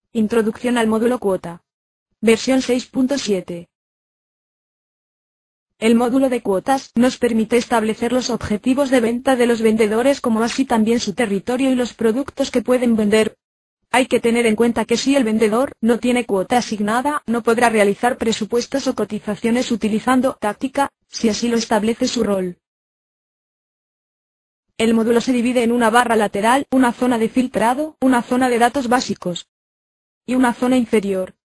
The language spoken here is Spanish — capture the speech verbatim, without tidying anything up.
Introducción al módulo cuota. Versión seis punto siete. El módulo de cuotas nos permite establecer los objetivos de venta de los vendedores como así también su territorio y los productos que pueden vender. Hay que tener en cuenta que si el vendedor no tiene cuota asignada, no podrá realizar presupuestos o cotizaciones utilizando táctica, si así lo establece su rol. El módulo se divide en una barra lateral, una zona de filtrado, una zona de datos básicos y una zona inferior.